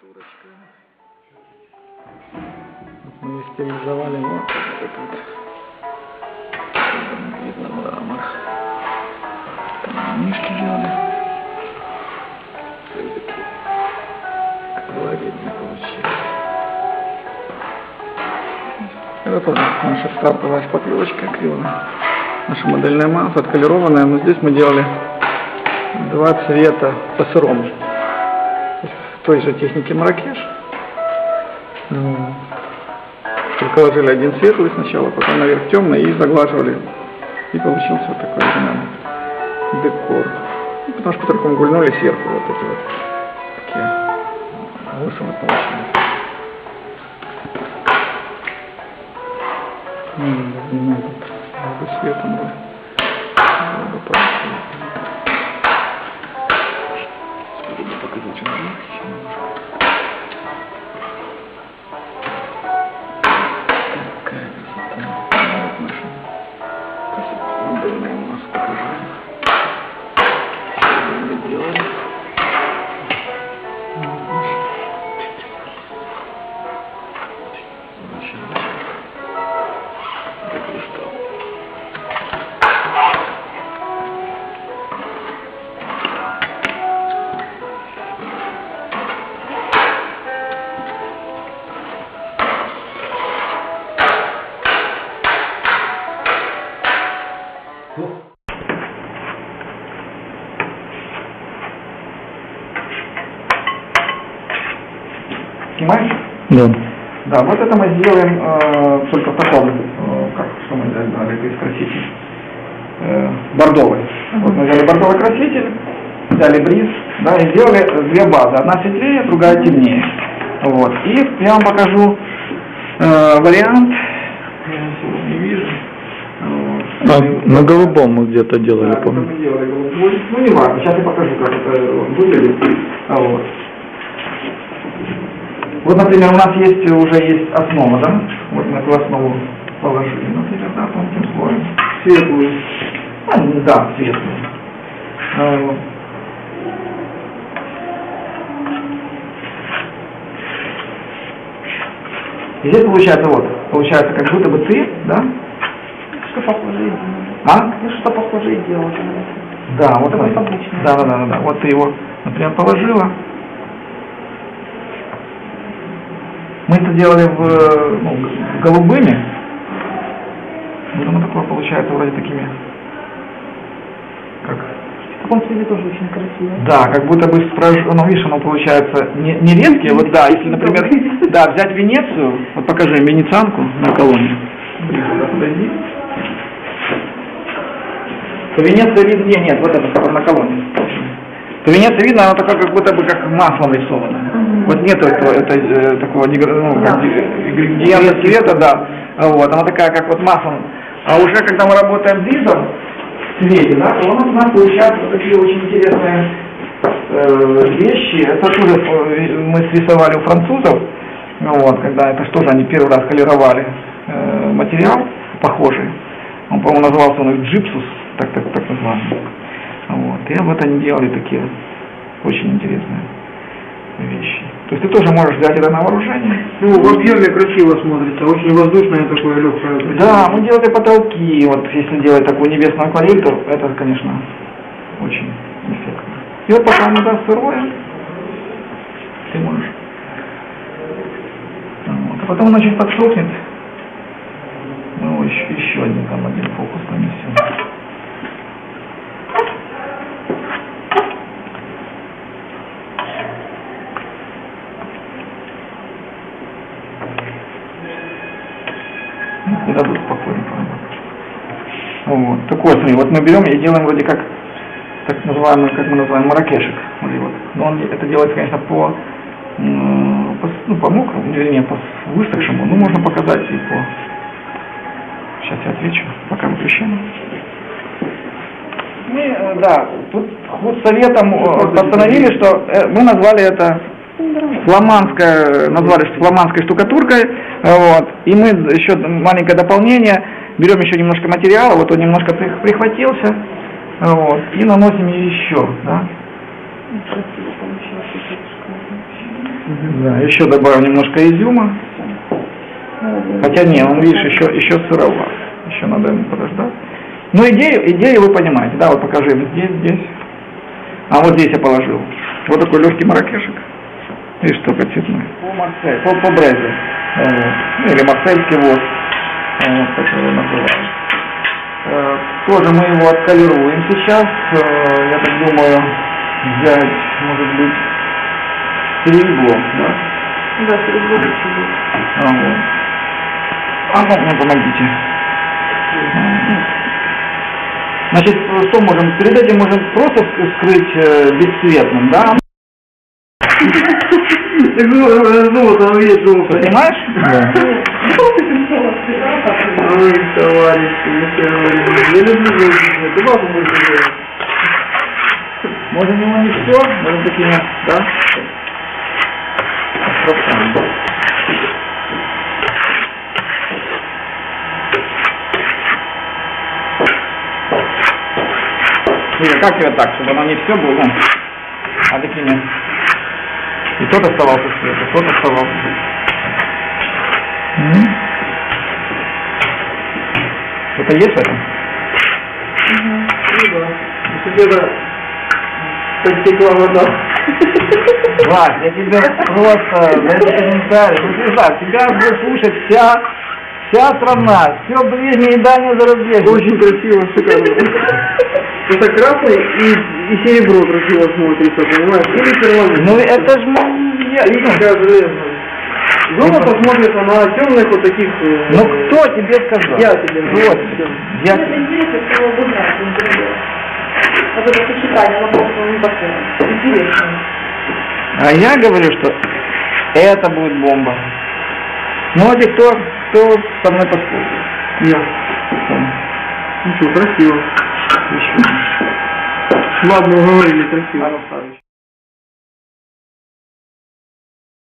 штукатурочка. Вот мы стилизовали вот этот вот. Видно мрамор. Там нишки делали. Колоритно получилось. Это тоже наша стартовая шпаклевочка акриловая. Наша модельная масса отколерованная, но здесь мы делали два цвета по-сырому. В той же технике Марракеш. Только ложили один светлый сначала, потом наверх темный и заглаживали. И получился вот такой декор. И потом шпатлевком гульнули сверху вот эти вот такие вышивы получились. Не надо светом было. Спереди показать, что надо. Какая красота. Вот наша модельная масса покажу. Что мы делали. Снимаешь? Да. Да, вот это мы сделаем только в таком, что мы взяли, из краситель. Бордовый. Вот мы взяли бордовый краситель, взяли бриз, да, и сделали две базы. Одна светлее, другая темнее. Вот. И я вам покажу вариант. Я сегодня не вижу. Вот. На голубом мы где-то делали, да, помню. Мы делали голубой. Ну не важно, сейчас я покажу, как это выглядит. Вот. Вот, например, у нас уже есть основа, да? Вот мы эту основу положили, например, да, тонким слоем. Светлую. Да, светлую. И здесь получается, как будто бы ты, да? Что похоже и делать. А? Ну, что похоже и делать. Да, вот это так. Да. Вот ты его, например, положила. Мы это делали голубыми. Вот оно такое получается вроде такими. Как? В таком цвете тоже очень красиво. Да, как будто бы видишь, оно получается не редкие. Вот да, если, например, да, взять Венецию, вот покажи венецианку на колонне. Ближе, подойди. То Венеция видно, нет, вот это на колонне. То Венеция видно, она такая, как будто бы как маслом рисована. Вот нету такого градиента цвета, да. Вот, она такая, как вот маслом. А уже когда мы работаем близом в цвете, да, то у нас получаются вот такие очень интересные вещи. Это тоже мы срисовали у французов, вот, когда это что же они первый раз колеровали материал похожий. Он, по-моему, назывался у них джипсус, так называемый. Вот. И об этом они делали такие очень интересные вещи. То есть ты тоже можешь взять это на вооружение. Ну, в объеме красиво смотрится, очень воздушное такое легкое. Да, мы делали потолки, вот если делать такую небесную акварель, то это, конечно, очень эффектно. И вот пока оно даст сырое, ты можешь. Вот. А потом оно чуть подсохнет, мы еще один фокус нанесем. Не дадут спокойно поработать. Вот. Такой, смотри, вот мы берем и делаем вроде как так называемый, как мы называем, марракешек. Вот. Но он это делается, конечно, по мокрому, вернее, по высохшему. Ну, можно показать и по... Сейчас я отвечу, пока выключаем. Мы, да, тут худсоветом постановили, что мы назвали это фламандской штукатуркой, вот, и мы еще маленькое дополнение, берем еще немножко материала, вот он немножко прихватился, вот, и наносим еще, да. Да, еще добавим немножко изюма. Хотя не, он, видишь, еще сыроват. Еще надо ему подождать. Ну, идею вы понимаете, да, вот покажи здесь. А вот здесь я положил. Вот такой легкий маракешек. Видишь, только цветной. По брезе. Вот. Или марсельский воск. Вот, как его называют. Тоже мы его отколируем сейчас. Я так думаю, взять, может быть, серебро, да? Да, серебро чуть-чуть. Вот. Ну, мне помогите. Значит, что можем? Перед этим можем просто скрыть бесцветным, да? Золото, видишь, золото. Понимаешь? Да. Ой, товарищи, я люблю золото. Ты бабу будешь делать? Можем его не все, можем такими, да? Островками. Или как ее так, чтобы оно не все было, ну, а такими. И тот оставался свет, и тот оставался. Это есть это? Ну да. Если где-то подтекла вода. Вась, я тебя просто за это комментарий. Ну ты знаешь, тебя будет слушать вся страна, все ближнее и дальнее зарубежье. Очень красиво, шикарно. Это красный и серебро красиво смотрится, понимаешь? Или перламутр. Ну это ж железно. Золото смотрится на темных вот таких... Ну кто тебе сказал? Я тебе. Вот. Я... Это интересно, кто его знает, интервью. Вот это сочетание, оно просто не такое. Интересно. А я говорю, что это будет бомба. Ну а кто со мной поспорит? Я. Ну что, красиво. Ладно, уговорили, красиво.